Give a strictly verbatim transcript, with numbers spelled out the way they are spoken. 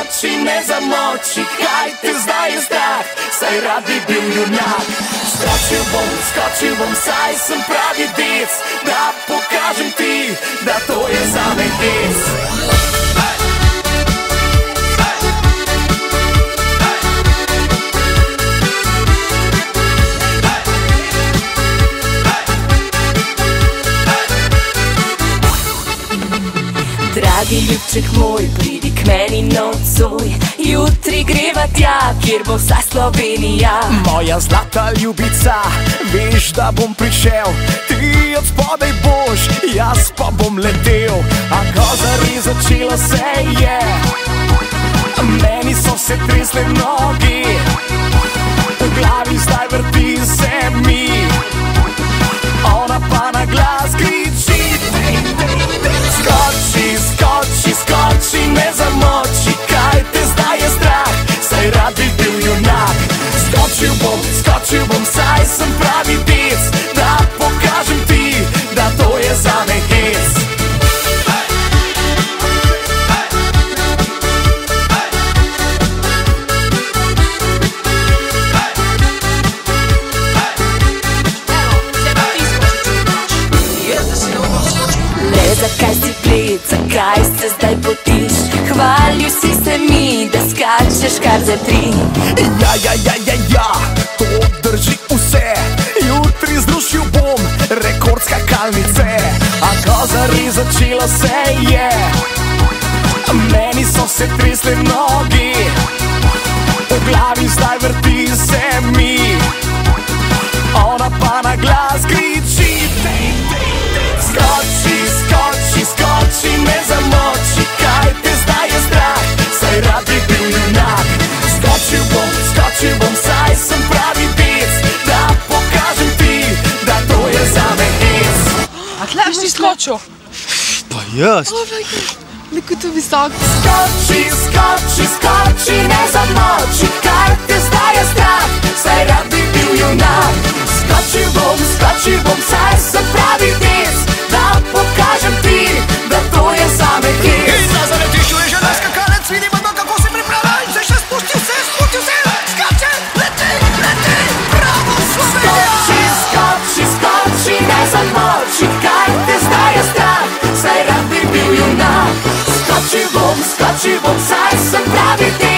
skoči, ne zamoči, kaj te zdaj je strah, saj rad bi bil junak. Skočil bom, skočil bom, saj sem pravi dec, da pokažem ti, da to je zame hec. Dragi ljubček moj, pridi k meni nocoj, jutri greva tja, kjer bo vsa Slovenija. Moja zlata ljubica, veš, da bom prišel, ti od spodaj boš, jaz pa bom letel. A ko zares začelo se je, meni so se tresle nogi, v glavi zdaj vrti se mi, ona pa na glas kriči: skoči, skoči, skoči, ne zamoči, kaj te zdaj je strah, saj rad bi bil junak. Skočil bom, skočil bom, saj sem pravi dec, da pokažem ti, da to je zame hec. Zakaj si bled, zakaj se zdaj potiš? Hvalil si se mi, da skačeš kar za tri. Ja, ja, ja, ja, ja, to drži vse, jutri zrušil bom rekord skakalnice. A ko zares začelo se je, meni so se tresle nogi, v glavi zdaj vrti se mi, ona pa na glas kriči: skoči, skoči, skoči, ne zamoči, kaj te zdaj je strah, saj rad bi bil junak. Skočil bom, skočil bom, saj sem pravi dec, da pokažem ti, da to je zame hec. A tle si skočil? Pa jaz? Neko to visoko. Skoči, skoči, skoči, ne zamoči, kaj te zdaj je strah, saj rad bi bil junak. Skočil bom, skočil bom, saj sem pravi dec, da pokažem ti, da to je zame hec. In na zavetišču je že naš skakalec, vidimo ga, kako se pripravlja in se še spustil se, spustil se, skače, leti, leti, bravo Slovenija! Skoči, skoči, skoči, ne zamoči, kaj te zdaj je strah, saj rad bi bil junak. Skočil bom, skočil bom, saj sem pravi dec,